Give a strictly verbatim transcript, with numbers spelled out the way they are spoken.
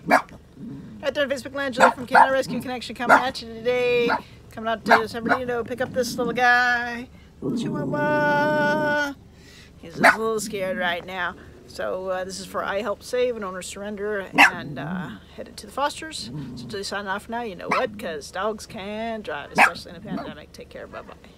Right there on Facebook Land, Julie from Canine Rescue Connection coming at you today. Coming out to San Bernardino, pick up this little guy. Little Chihuahua. He's a little scared right now. So uh, this is for I Help Save and Owner Surrender, and uh, headed to the fosters. So Julie signing off now. You know what? Because dogs can drive, especially in a pandemic. Take care. Bye-bye.